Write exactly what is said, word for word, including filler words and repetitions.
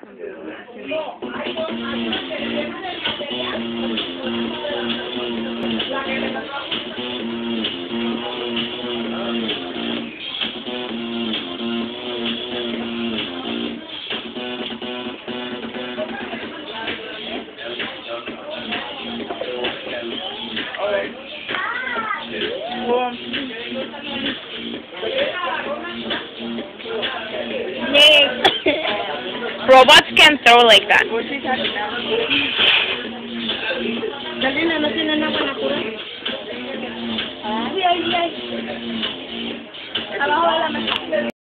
Boom. Robots can throw like that. Dali na, natin na naman ako. Ay, ay, ay. Alam ko, alam.